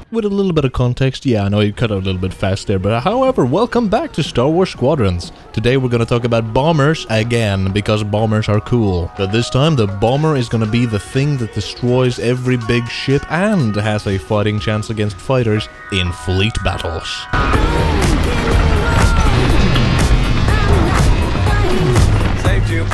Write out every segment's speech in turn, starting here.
With a little bit of context, yeah, I know you cut out a little bit fast there, but however, welcome back to Star Wars Squadrons. Today we're gonna talk about bombers again, because bombers are cool. But this time, the bomber is gonna be the thing that destroys every big ship and has a fighting chance against fighters in fleet battles. Saved you.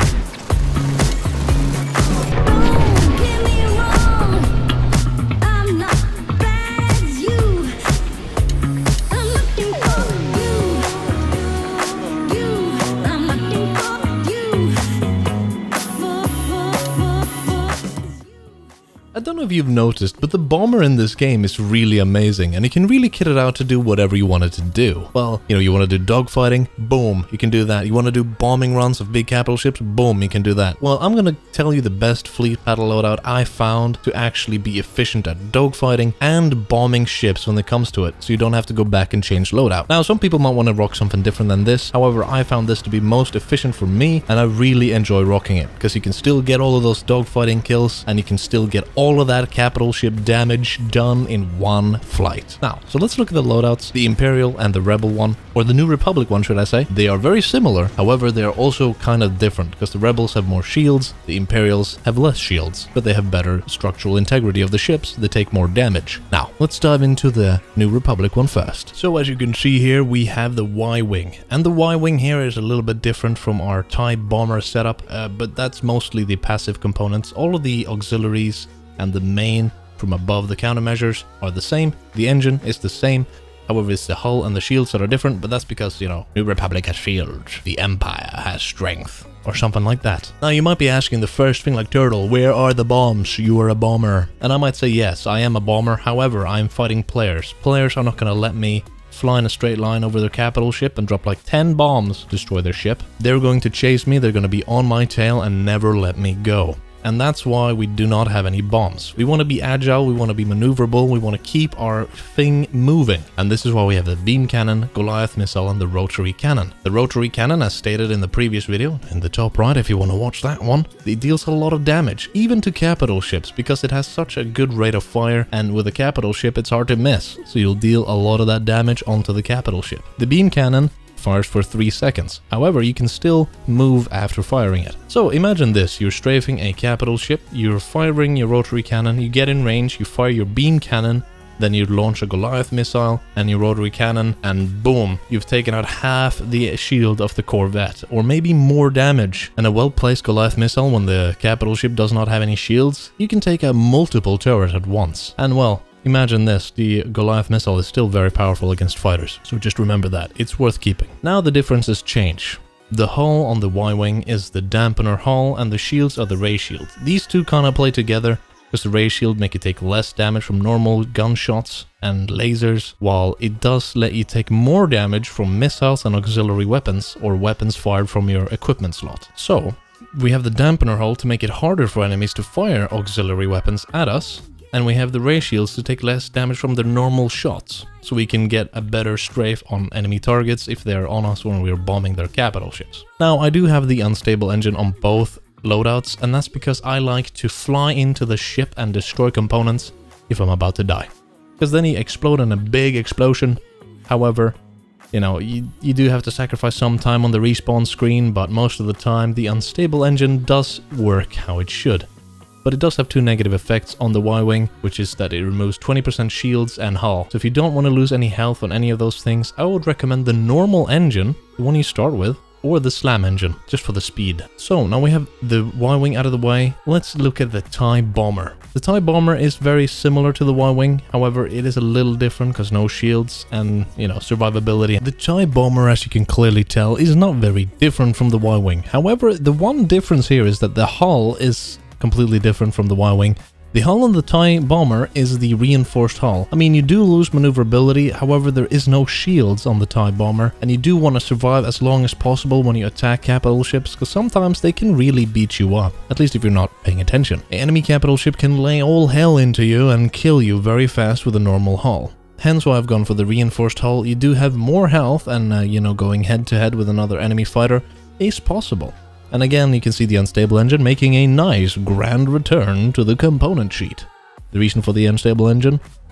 I don't know if you've noticed, but the bomber in this game is really amazing, and you can really kit it out to do whatever you want it to do. Well, you know, you want to do dogfighting? Boom, you can do that. You want to do bombing runs of big capital ships? Boom, you can do that. Well, I'm gonna tell you the best fleet battle loadout I found to actually be efficient at dogfighting and bombing ships when it comes to it, so you don't have to go back and change loadout. Now, some people might want to rock something different than this, however, I found this to be most efficient for me, and I really enjoy rocking it, because you can still get all of those dogfighting kills, and you can still get all of that capital ship damage done in one flight. Now, so let's look at the loadouts, the Imperial and the Rebel one, or the New Republic one, should I say. They are very similar, however, they are also kind of different, because the Rebels have more shields, the Imperials have less shields, but they have better structural integrity of the ships, they take more damage. Now, let's dive into the New Republic one first. So as you can see here, we have the Y-Wing, and the Y-Wing here is a little bit different from our TIE bomber setup, but that's mostly the passive components. All of the auxiliaries and the main from above the countermeasures are the same. The engine is the same. However, it's the hull and the shields that are different, but that's because, you know, New Republic has shields, the Empire has strength, or something like that. Now, you might be asking the first thing like, Turtle, where are the bombs? You are a bomber. And I might say, yes, I am a bomber. However, I'm fighting players. Players are not going to let me fly in a straight line over their capital ship and drop like 10 bombs to destroy their ship. They're going to chase me, they're going to be on my tail and never let me go. And that's why we do not have any bombs. We want to be agile, we want to be maneuverable, we want to keep our thing moving. And this is why we have the beam cannon, Goliath missile, and the rotary cannon. The rotary cannon, as stated in the previous video, in the top right if you want to watch that one, it deals a lot of damage, even to capital ships, because it has such a good rate of fire, and with a capital ship it's hard to miss, so you'll deal a lot of that damage onto the capital ship. The beam cannon fires for 3 seconds. However, you can still move after firing it. So imagine this, you're strafing a capital ship, you're firing your rotary cannon, you get in range, you fire your beam cannon, then you launch a Goliath missile and your rotary cannon, and boom, you've taken out half the shield of the Corvette, or maybe more damage. And a well-placed Goliath missile, when the capital ship does not have any shields, you can take out multiple turrets at once. And well, imagine this, the Goliath missile is still very powerful against fighters, so just remember that, it's worth keeping. Now the differences change. The hull on the Y-Wing is the dampener hull and the shields are the ray shield. These two kind of play together, because the ray shield make you take less damage from normal gunshots and lasers, while it does let you take more damage from missiles and auxiliary weapons, or weapons fired from your equipment slot. So, we have the dampener hull to make it harder for enemies to fire auxiliary weapons at us, and we have the ray shields to take less damage from their normal shots, so we can get a better strafe on enemy targets if they're on us when we're bombing their capital ships. Now, I do have the unstable engine on both loadouts, and that's because I like to fly into the ship and destroy components if I'm about to die, because then you explode in a big explosion. However, you know, you do have to sacrifice some time on the respawn screen, but most of the time the unstable engine does work how it should. But it does have two negative effects on the Y-Wing, which is that it removes 20% shields and hull. So if you don't want to lose any health on any of those things, I would recommend the normal engine, the one you start with, or the slam engine, just for the speed. So now we have the Y-Wing out of the way, let's look at the TIE bomber. The TIE bomber is very similar to the Y-Wing, however it is a little different because no shields and, you know, survivability. The TIE bomber, as you can clearly tell, is not very different from the Y-Wing. However, the one difference here is that the hull is completely different from the Y-Wing. The hull on the TIE bomber is the reinforced hull. I mean, you do lose maneuverability, however there is no shields on the TIE bomber, and you do want to survive as long as possible when you attack capital ships, because sometimes they can really beat you up, at least if you're not paying attention. An enemy capital ship can lay all hell into you and kill you very fast with a normal hull. Hence why I've gone for the reinforced hull. You do have more health, and you know, going head to head with another enemy fighter is possible. And again, you can see the unstable engine making a nice grand return to the component sheet. The reason for the unstable engine?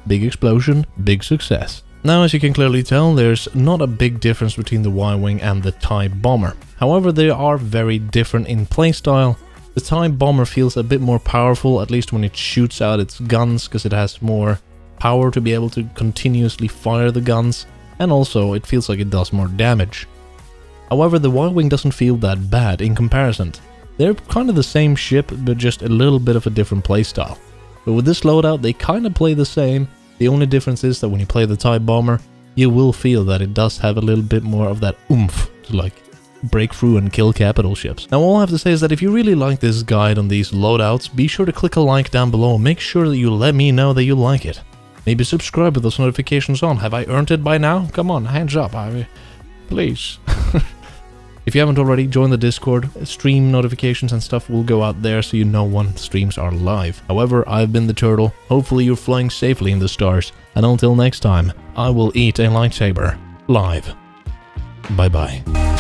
big explosion, big success. Now, as you can clearly tell, there's not a big difference between the Y-Wing and the TIE Bomber. However, they are very different in playstyle. The TIE Bomber feels a bit more powerful, at least when it shoots out its guns, because it has more power to be able to continuously fire the guns, and also it feels like it does more damage. However, the Y-Wing doesn't feel that bad in comparison. They're kind of the same ship, but just a little bit of a different playstyle. But with this loadout, they kind of play the same. The only difference is that when you play the TIE Bomber, you will feel that it does have a little bit more of that oomph to like break through and kill capital ships. Now, all I have to say is that if you really like this guide on these loadouts, be sure to click a like down below and make sure that you let me know that you like it. Maybe subscribe with those notifications on. Have I earned it by now? Come on, hands up, please. If you haven't already, join the Discord. Stream notifications and stuff will go out there so you know when streams are live. However, I've been the Turtle. Hopefully you're flying safely in the stars. And until next time, I will eat a lightsaber live. Bye bye.